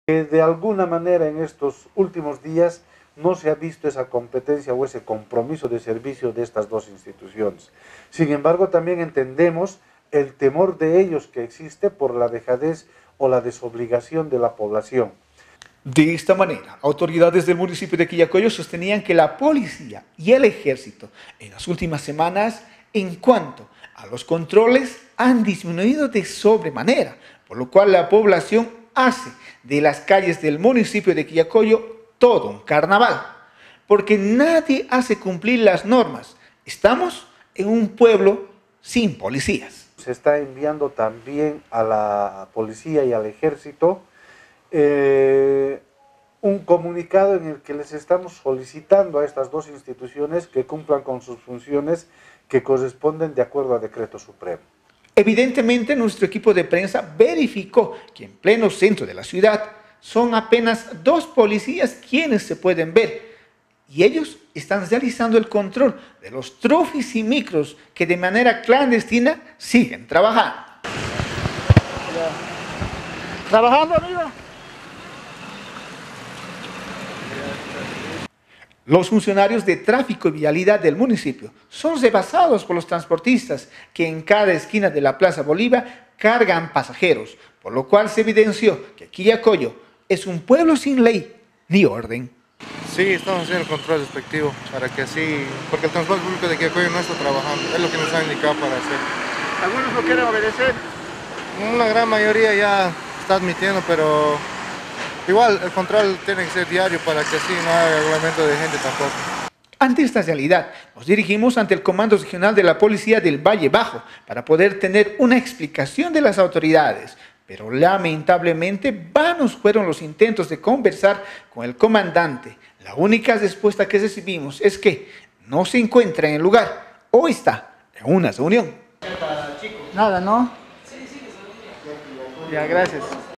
De alguna manera en estos últimos días no se ha visto esa competencia o ese compromiso de servicio de estas dos instituciones. Sin embargo, también entendemos el temor de ellos que existe por la dejadez o la desobligación de la población. De esta manera, autoridades del municipio de Quillacollo sostenían que la policía y el ejército en las últimas semanas, en cuanto a los controles, han disminuido de sobremanera, por lo cual la población hace de las calles del municipio de Quillacollo todo un carnaval, porque nadie hace cumplir las normas. Estamos en un pueblo sin policías. Se está enviando también a la policía y al ejército un comunicado en el que les estamos solicitando a estas dos instituciones que cumplan con sus funciones que corresponden de acuerdo a decreto supremo. Evidentemente, nuestro equipo de prensa verificó que en pleno centro de la ciudad son apenas 2 policías quienes se pueden ver, y ellos están realizando el control de los trofis y micros que de manera clandestina siguen trabajando. ¿Trabajando, amigo? Los funcionarios de tráfico y vialidad del municipio son rebasados por los transportistas que en cada esquina de la Plaza Bolívar cargan pasajeros, por lo cual se evidenció que Quillacollo es un pueblo sin ley ni orden. Sí, estamos haciendo el control respectivo para que así, porque el transporte público de Quillacollo no está trabajando, es lo que nos han indicado para hacer. ¿Algunos no quieren obedecer? Una gran mayoría ya está admitiendo, pero igual el control tiene que ser diario para que así no haya aglomeramiento de gente tampoco. Ante esta realidad, nos dirigimos ante el Comando Regional de la Policía del Valle Bajo para poder tener una explicación de las autoridades, pero lamentablemente vanos fueron los intentos de conversar con el comandante. La única respuesta que recibimos es que no se encuentra en el lugar o está en una reunión. Nada, ¿no? Ya, gracias.